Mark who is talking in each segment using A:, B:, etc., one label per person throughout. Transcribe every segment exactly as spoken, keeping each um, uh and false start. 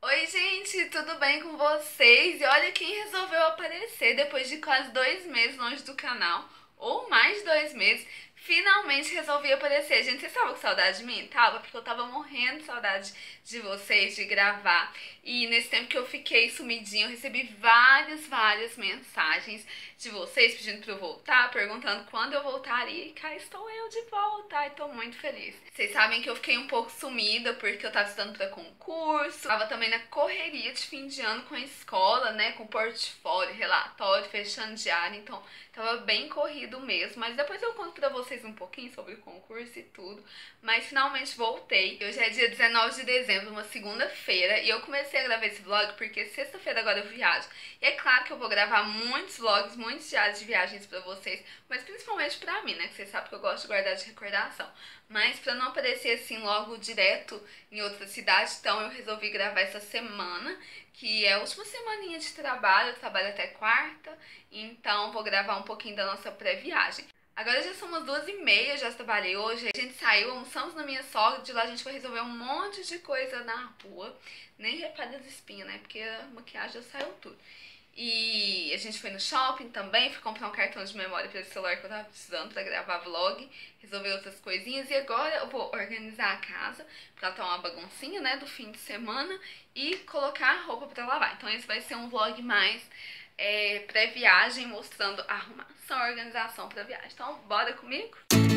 A: Oi, gente, tudo bem com vocês? E olha quem resolveu aparecer depois de quase dois meses longe do canal, ou mais de dois meses, finalmente resolvi aparecer. Gente, vocês estavam com saudade de mim? Tava, porque eu tava morrendo de saudade de vocês, de gravar. E nesse tempo que eu fiquei sumidinha, eu recebi várias, várias mensagens de vocês pedindo pra eu voltar, perguntando quando eu voltaria. E cá estou eu de volta, e tô muito feliz. Vocês sabem que eu fiquei um pouco sumida porque eu tava estudando pra concurso, tava também na correria de fim de ano com a escola, né, com portfólio, relatório, fechando diário, então tava bem corrido mesmo, mas depois eu conto pra vocês um pouquinho sobre o concurso e tudo, mas finalmente voltei. Hoje é dia dezenove de dezembro, uma segunda-feira, e eu comecei a gravar esse vlog porque sexta-feira agora eu viajo. E é claro que eu vou gravar muitos vlogs, muitos diários de viagens pra vocês, mas principalmente pra mim, né, que vocês sabem que eu gosto de guardar de recordação. Mas pra não aparecer assim logo direto em outra cidade, então eu resolvi gravar essa semana, que é a última semaninha de trabalho, eu trabalho até quarta, então vou gravar um pouquinho da nossa pré-viagem. Agora já são umas duas e meia, já trabalhei hoje, a gente saiu, almoçamos na minha sogra, de lá a gente foi resolver um monte de coisa na rua, nem repare as espinhas, né, porque a maquiagem já saiu tudo. E a gente foi no shopping também, fui comprar um cartão de memória para esse celular que eu tava precisando para gravar vlog, resolver outras coisinhas. E agora eu vou organizar a casa, porque ela tá uma baguncinha, né, do fim de semana, e colocar a roupa para lavar. Então esse vai ser um vlog mais é, pré-viagem, mostrando a arrumação, a organização pra viagem. Então bora comigo?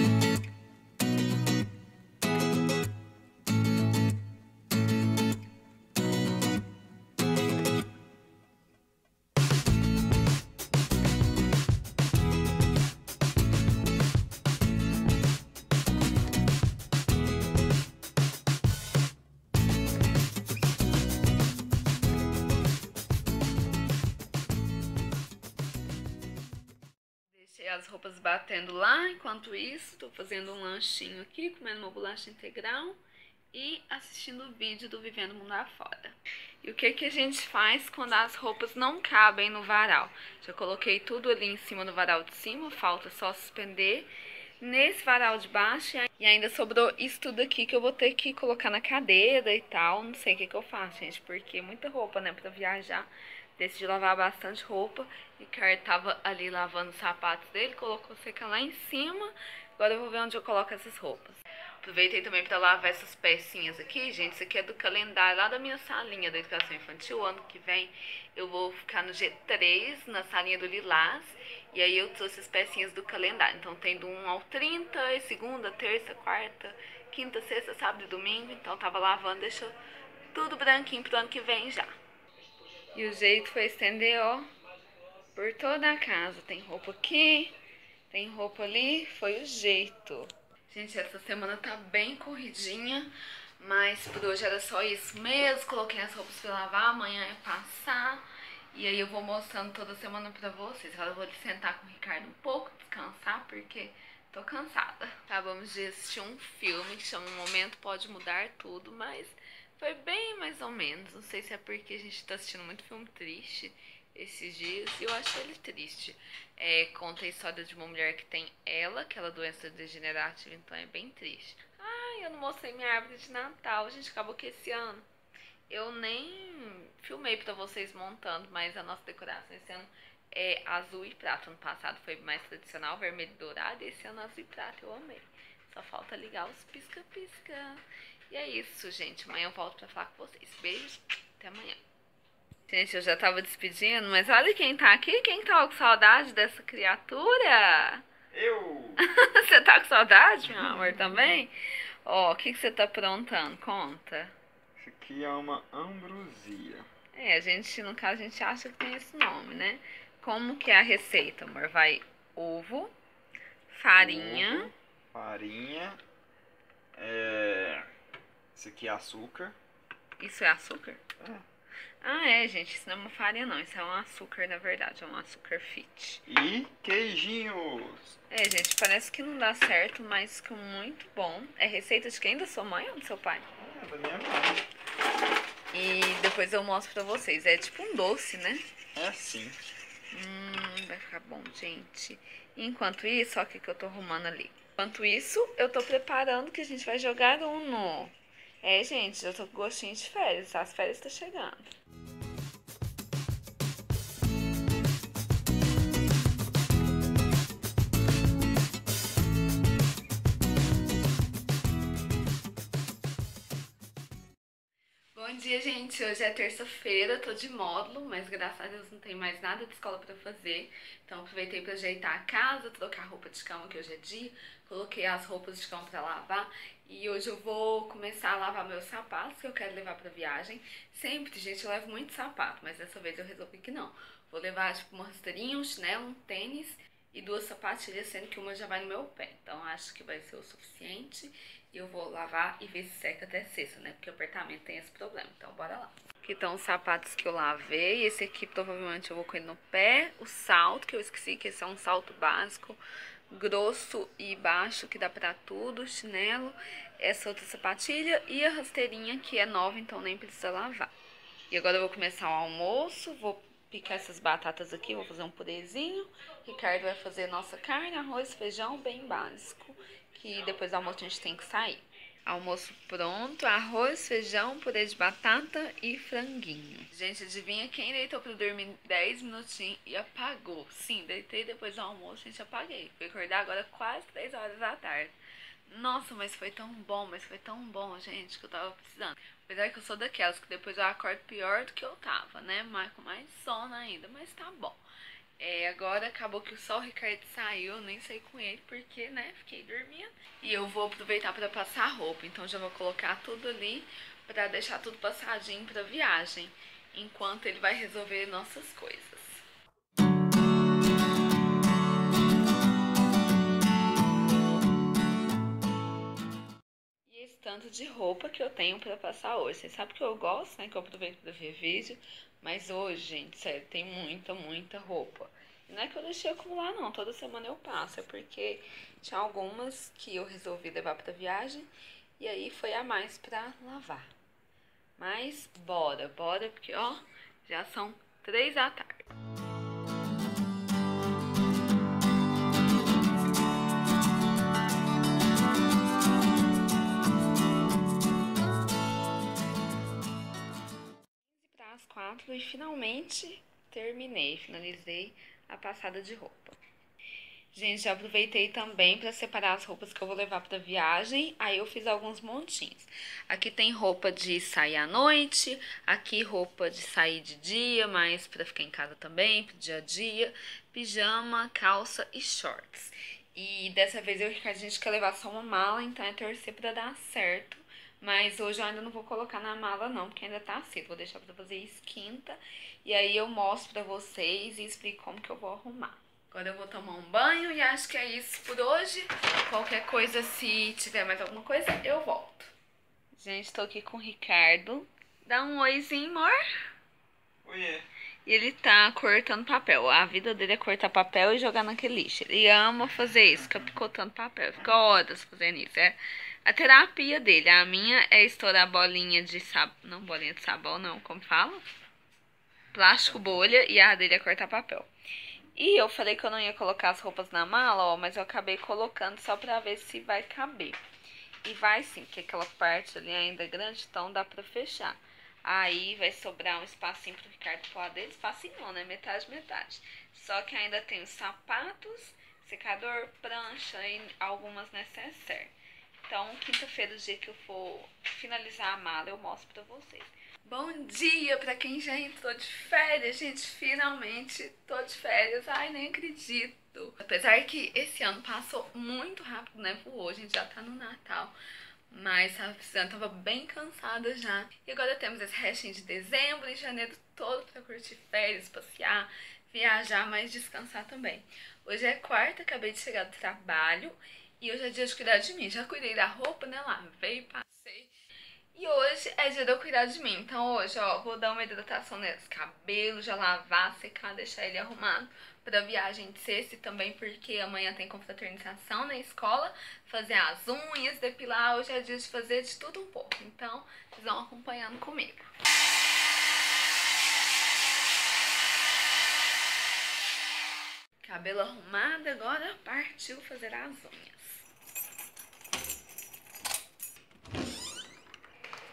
A: Deixei as roupas batendo lá, enquanto isso, tô fazendo um lanchinho aqui, comendo uma bolacha integral e assistindo o vídeo do Vivendo Mundo Afora. E o que que a gente faz quando as roupas não cabem no varal? Já coloquei tudo ali em cima no varal de cima, falta só suspender nesse varal de baixo. E ainda sobrou isso tudo aqui que eu vou ter que colocar na cadeira e tal. Não sei o que que eu faço, gente, porque muita roupa, né, pra viajar. Decidi lavar bastante roupa. Ricardo tava ali lavando os sapatos dele, colocou secar lá em cima. Agora eu vou ver onde eu coloco essas roupas. Aproveitei também para lavar essas pecinhas aqui, gente. Isso aqui é do calendário lá da minha salinha da educação infantil. Ano que vem eu vou ficar no G três, na salinha do Lilás. E aí eu trouxe as pecinhas do calendário. Então tem do um ao trinta, segunda, terça, quarta, quinta, sexta, sábado e domingo. Então tava lavando, deixou tudo branquinho pro ano que vem já. E o jeito foi estender, ó, por toda a casa. Tem roupa aqui, tem roupa ali, foi o jeito. Gente, essa semana tá bem corridinha, mas por hoje era só isso mesmo. Coloquei as roupas pra lavar, amanhã é passar. E aí eu vou mostrando toda semana pra vocês. Agora eu vou sentar com o Ricardo um pouco, descansar, porque tô cansada. Acabamos de assistir um filme que chama Um Momento Pode Mudar Tudo, mas foi bem mais ou menos. Não sei se é porque a gente tá assistindo muito filme triste esses dias e eu acho ele triste. É, conta a história de uma mulher que tem ela, aquela doença degenerativa, então é bem triste. Ai, eu não mostrei minha árvore de Natal, a gente acabou que esse ano eu nem filmei pra vocês montando, mas a nossa decoração esse ano é azul e prata. Ano passado foi mais tradicional, vermelho e dourado, e esse ano azul e prata, eu amei. Só falta ligar os pisca-pisca. E é isso, gente. Amanhã eu volto pra falar com vocês. Beijo, até amanhã. Gente, eu já tava despedindo, mas olha quem tá aqui. Quem tava com saudade dessa criatura?
B: Eu!
A: Você tá com saudade, meu amor, também? Ó, o que, que você tá aprontando? Conta.
B: Isso aqui é uma ambrosia.
A: É, a gente, no caso, a gente acha que tem esse nome, né? Como que é a receita, amor? Vai ovo, farinha...
B: Ovo, farinha, é... Isso aqui é açúcar.
A: Isso é açúcar?
B: É.
A: Ah, é, gente, isso não é uma farinha, não. Isso é um açúcar, na verdade. É um açúcar fit.
B: E queijinhos.
A: É, gente, parece que não dá certo, mas ficou muito bom. É receita de quem? Da sua mãe ou do seu pai?
B: É, da minha mãe.
A: E depois eu mostro pra vocês. É tipo um doce, né?
B: É assim.
A: Hum, vai ficar bom, gente. Enquanto isso, ó, o que, que eu tô arrumando ali. Enquanto isso, eu tô preparando que a gente vai jogar Uno. É, gente, já tô com gostinho de férias, as férias tá chegando. Bom dia, gente. Hoje é terça-feira, tô de módulo, mas graças a Deus não tem mais nada de escola pra fazer. Então aproveitei pra ajeitar a casa, trocar a roupa de cama, que hoje é dia. Coloquei as roupas de cama pra lavar. E hoje eu vou começar a lavar meus sapatos, que eu quero levar pra viagem. Sempre, gente, eu levo muito sapato, mas dessa vez eu resolvi que não. Vou levar, tipo, uma rasteirinha, um chinelo, um tênis e duas sapatilhas, sendo que uma já vai no meu pé. Então acho que vai ser o suficiente. E eu vou lavar e ver se seca até sexta, né? Porque o apertamento tem esse problema. Então bora lá. Aqui estão os sapatos que eu lavei. Esse aqui provavelmente eu vou com ele no pé. O salto, que eu esqueci, que esse é um salto básico, grosso e baixo, que dá pra tudo. O chinelo, essa outra sapatilha e a rasteirinha, que é nova, então nem precisa lavar. E agora eu vou começar o almoço. Vou picar essas batatas aqui, vou fazer um purezinho. Ricardo vai fazer nossa carne, arroz, feijão, bem básico, que depois do almoço a gente tem que sair. Almoço pronto, arroz, feijão, purê de batata e franguinho. Gente, adivinha quem deitou pra dormir dez minutinhos e apagou? Sim, deitei depois do almoço, gente, apaguei. Fui acordar agora quase três horas da tarde. Nossa, mas foi tão bom, mas foi tão bom, gente, que eu tava precisando. Apesar que eu sou daquelas que depois eu acordo pior do que eu tava, né? Mas com mais sono ainda, mas tá bom. É, agora acabou que o sol, o Ricardo saiu, eu nem saí com ele porque, né, fiquei dormindo. E eu vou aproveitar pra passar roupa, então já vou colocar tudo ali pra deixar tudo passadinho pra viagem, enquanto ele vai resolver nossas coisas. Tanto de roupa que eu tenho pra passar hoje. Vocês sabem que eu gosto, né? Que eu aproveito pra ver vídeo. Mas hoje, gente, sério, tem muita, muita roupa. E não é que eu deixei acumular, não. Toda semana eu passo. É porque tinha algumas que eu resolvi levar pra viagem. E aí foi a mais pra lavar. Mas bora, bora, porque ó, já são três da tarde. Às quatro e finalmente terminei, finalizei a passada de roupa. Gente, já aproveitei também para separar as roupas que eu vou levar para viagem. Aí eu fiz alguns montinhos. Aqui tem roupa de sair à noite, aqui roupa de sair de dia, mas para ficar em casa também, pro dia a dia, pijama, calça e shorts. E dessa vez eu e o Ricardo, a gente quer levar só uma mala, então é torcer para dar certo. Mas hoje eu ainda não vou colocar na mala não, porque ainda tá cedo. Vou deixar pra fazer isso quinta. E aí eu mostro pra vocês e explico como que eu vou arrumar. Agora eu vou tomar um banho e acho que é isso por hoje. Qualquer coisa, se tiver mais alguma coisa, eu volto. Gente, tô aqui com o Ricardo. Dá um oizinho, amor.
B: Oiê.
A: E ele tá cortando papel. A vida dele é cortar papel e jogar naquele lixo. Ele ama fazer isso, fica picotando papel. Fica horas fazendo isso. É a terapia dele. A minha é estourar bolinha de sabão. Não, bolinha de sabão, não. Como fala? Plástico, bolha. E a dele é cortar papel. E eu falei que eu não ia colocar as roupas na mala, ó. Mas eu acabei colocando só pra ver se vai caber. E vai sim, porque aquela parte ali ainda é grande, então dá pra fechar. Aí vai sobrar um espacinho pro Ricardo pôr dele. Espacinho não, né? Metade, metade. Só que ainda tem os sapatos, secador, prancha e algumas necessaires. Então, quinta-feira, o dia que eu for finalizar a mala, eu mostro pra vocês. Bom dia pra quem já entrou de férias, gente. Finalmente tô de férias. Ai, nem acredito. Apesar que esse ano passou muito rápido, né? Voou, a gente já tá no Natal. Mas tava precisando, tava bem cansada já. E agora temos esse restinho de dezembro e janeiro todo pra curtir férias, passear, viajar, mas descansar também. Hoje é quarta, acabei de chegar do trabalho e hoje é dia de cuidar de mim. Já cuidei da roupa, né? Lavei, passei. E hoje é dia de eu cuidar de mim. Então hoje, ó, vou dar uma hidratação nesse cabelo, já lavar, secar, deixar ele arrumado pra viagem de sexta e também porque amanhã tem confraternização na escola, fazer as unhas, depilar, hoje é dia de fazer de tudo um pouco. Então, vocês vão acompanhando comigo. Cabelo arrumado, agora partiu fazer as unhas.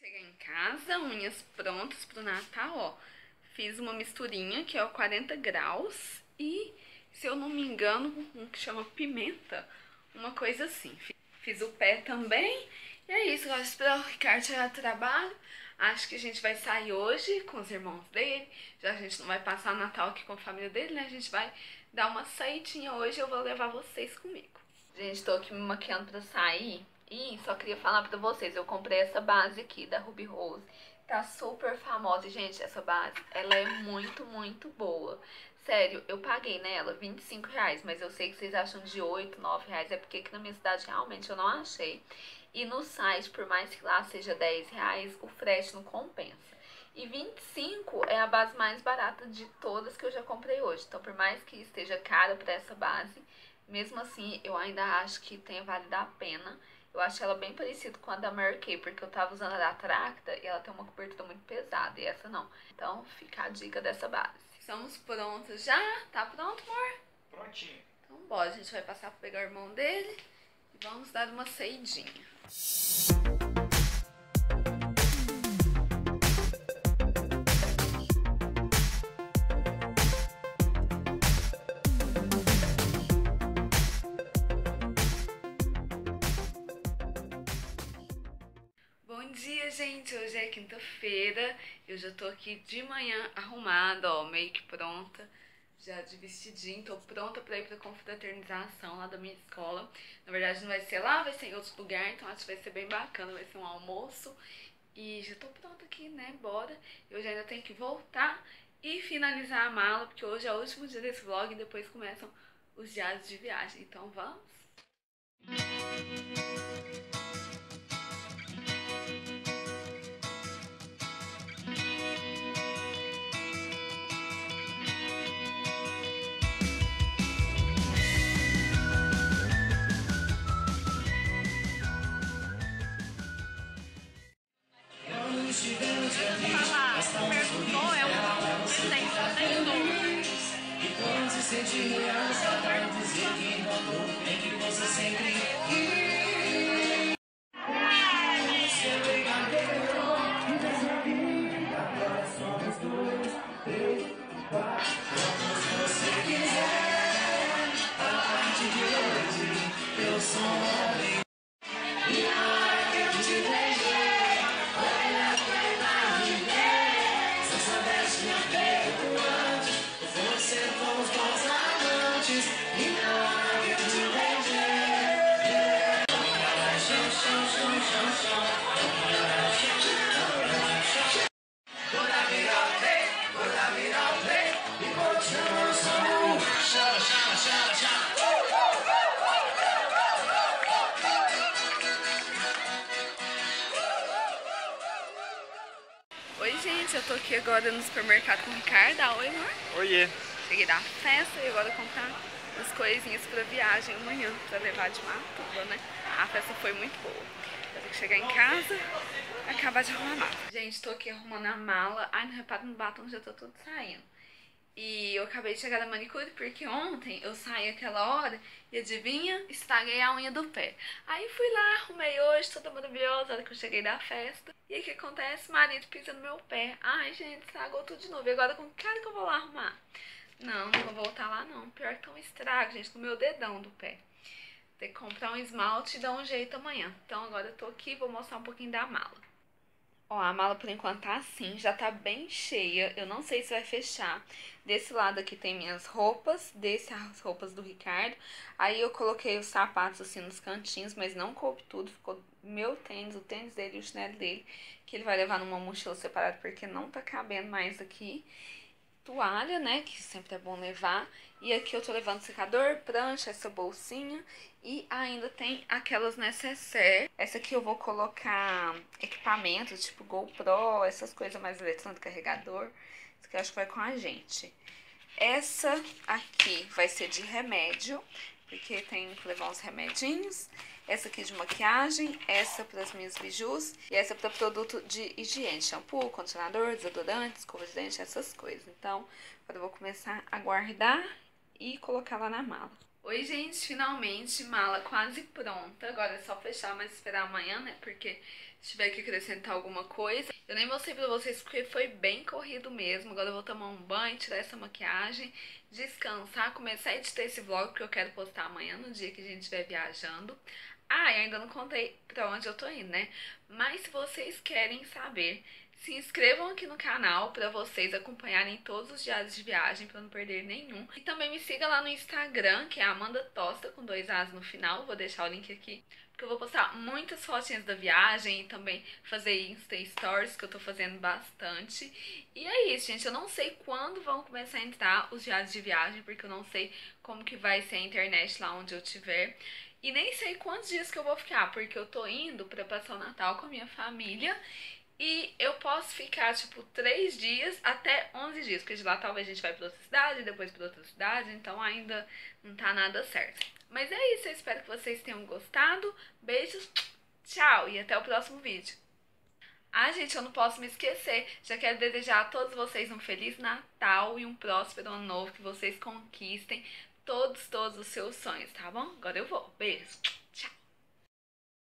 A: Cheguei em casa, unhas prontas pro Natal, ó. Fiz uma misturinha que é o quarenta graus e, se eu não me engano, um que chama pimenta, uma coisa assim. Fiz o pé também. E é isso, agora esperar o Ricardo chegar do trabalho. Acho que a gente vai sair hoje com os irmãos dele. Já a gente não vai passar o Natal aqui com a família dele, né? A gente vai dar uma saidinha hoje, eu vou levar vocês comigo. Gente, tô aqui me maquiando pra sair. E só queria falar pra vocês, eu comprei essa base aqui da Ruby Rose. Tá super famosa, gente, essa base. Ela é muito, muito boa. Sério, eu paguei nela vinte e cinco reais, mas eu sei que vocês acham de oito, nove reais. É porque aqui na minha cidade realmente eu não achei. E no site, por mais que lá seja dez reais, o frete não compensa. E vinte e cinco é a base mais barata de todas que eu já comprei hoje. Então, por mais que esteja cara pra essa base, mesmo assim, eu ainda acho que tenha valido a pena. Eu acho ela bem parecida com a da Mary Kay, porque eu tava usando a da Tracta e ela tem uma cobertura muito pesada, e essa não. Então, fica a dica dessa base. Estamos prontos já? Tá pronto, amor?
B: Prontinho.
A: Então, bora, a gente vai passar pra pegar o irmão dele e vamos dar uma saidinha. Bom dia, gente! Hoje é quinta-feira, eu já tô aqui de manhã arrumada, ó, meio que pronta, já de vestidinho, tô pronta pra ir pra confraternização lá da minha escola. Na verdade não vai ser lá, vai ser em outro lugar, então acho que vai ser bem bacana, vai ser um almoço. E já tô pronta aqui, né? Bora! Eu já ainda tenho que voltar e finalizar a mala, porque hoje é o último dia desse vlog e depois começam os diários de viagem, então vamos? Perguntou, é um presente, e quando se sente real, saudade dizer que encontrou, em que você sempre quis. Você é brincadeira, e dessa vida, agora somos dois, três, quatro. Quando você quiser, a partir de hoje, eu sou um homem. E na hora que eu te vejo, olha pra imaginar. Se eu soubesse me feito antes, você fomos bons amantes. E na hora que eu te vejo, chão, chão, chão, chão, chão. Toda virar play, toda virar play. E continua o som. Chama, chama, chama, chama. Oi, gente, eu tô aqui agora no supermercado com o Ricardo. Ah, oi, amor.
B: Oiê.
A: Cheguei da festa e agora comprar as coisinhas pra viagem amanhã, pra levar de Matuba, né? A festa foi muito boa. Eu tenho que chegar em casa e acabar de arrumar a mala. Gente, tô aqui arrumando a mala. Ai, não reparo no batom, já tô tudo saindo. E eu acabei de chegar da manicure porque ontem eu saí aquela hora e adivinha? Estraguei a unha do pé. Aí fui lá, arrumei hoje, toda maravilhosa, na hora que eu cheguei da festa. E aí o que acontece? O marido pisa no meu pé. Ai, gente, estragou tudo de novo. E agora com que cara que eu vou lá arrumar? Não, não vou voltar lá não. Pior que tá um estrago, gente, no meu dedão do pé. Tem que comprar um esmalte e dar um jeito amanhã. Então agora eu tô aqui e vou mostrar um pouquinho da mala. Ó, a mala por enquanto tá assim, já tá bem cheia. Eu não sei se vai fechar. Desse lado aqui tem minhas roupas, desse as roupas do Ricardo. Aí eu coloquei os sapatos assim nos cantinhos, mas não coube tudo. Ficou meu tênis, o tênis dele e o chinelo dele, que ele vai levar numa mochila separada porque não tá cabendo mais aqui. Toalha, né, que sempre é bom levar. E aqui eu tô levando secador, prancha, essa bolsinha. E ainda tem aquelas necessaire. Essa aqui eu vou colocar equipamentos, tipo GoPro, essas coisas mais eletrônicas, carregador. Isso que eu acho que vai com a gente. Essa aqui vai ser de remédio, porque tem que levar uns remedinhos. Essa aqui de maquiagem, essa para as minhas bijus e essa para produto de higiene, shampoo, condicionador, desodorante, escova de dente, essas coisas. Então, agora eu vou começar a guardar e colocar lá na mala. Oi, gente, finalmente, mala quase pronta. Agora é só fechar, mas esperar amanhã, né? Porque se tiver que acrescentar alguma coisa. Eu nem mostrei pra vocês porque foi bem corrido mesmo. Agora eu vou tomar um banho, tirar essa maquiagem, descansar, começar a editar esse vlog que eu quero postar amanhã, no dia que a gente estiver viajando. Ah, e ainda não contei pra onde eu tô indo, né? Mas se vocês querem saber, se inscrevam aqui no canal para vocês acompanharem todos os diários de viagem para não perder nenhum. E também me siga lá no Instagram, que é Amanda Tosta, com dois As no final. Vou deixar o link aqui, porque eu vou postar muitas fotinhas da viagem e também fazer Insta Stories, que eu tô fazendo bastante. E é isso, gente. Eu não sei quando vão começar a entrar os diários de viagem, porque eu não sei como que vai ser a internet lá onde eu estiver. E nem sei quantos dias que eu vou ficar, porque eu tô indo para passar o Natal com a minha família. E eu posso ficar, tipo, três dias até onze dias, porque de lá talvez a gente vai pra outra cidade, depois pra outra cidade, então ainda não tá nada certo. Mas é isso, eu espero que vocês tenham gostado. Beijos, tchau e até o próximo vídeo. Ah, gente, eu não posso me esquecer. Já quero desejar a todos vocês um Feliz Natal e um próspero ano novo, que vocês conquistem todos, todos os seus sonhos, tá bom? Agora eu vou. Beijo.